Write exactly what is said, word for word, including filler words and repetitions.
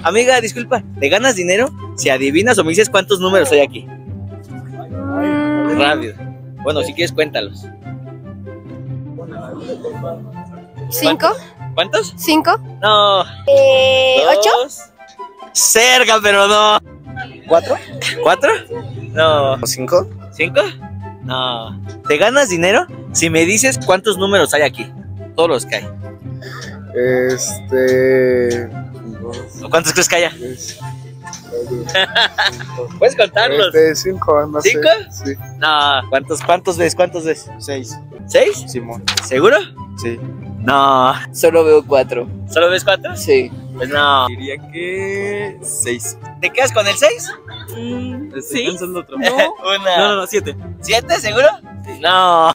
Amiga, disculpa, ¿te ganas dinero si adivinas o me dices cuántos números hay aquí? Mm. Rápido. Bueno, si quieres, cuéntalos. ¿Cinco? ¿Cuántos? ¿Cinco? No. Eh, ¿Ocho? Dos. Cerca, pero no. ¿Cuatro? ¿Cuatro? No. ¿Cinco? ¿Cinco? No. ¿Te ganas dinero si me dices cuántos números hay aquí? Todos los que hay. Este... ¿O cuántos crees que haya? Es- Puedes contarlos. Este, cinco, no sé. ¿Cinco? Sí. No. ¿Cuántos, cuántos ves? ¿Cuántos ves? Seis. ¿Seis? Simón. ¿Seguro? Sí. No. Solo veo cuatro. ¿Solo ves cuatro? Sí. Pues no. Diría que seis. ¿Te quedas con el seis? Estoy pensando otro. Una. No, no, no, siete. ¿Siete? ¿Seguro? No.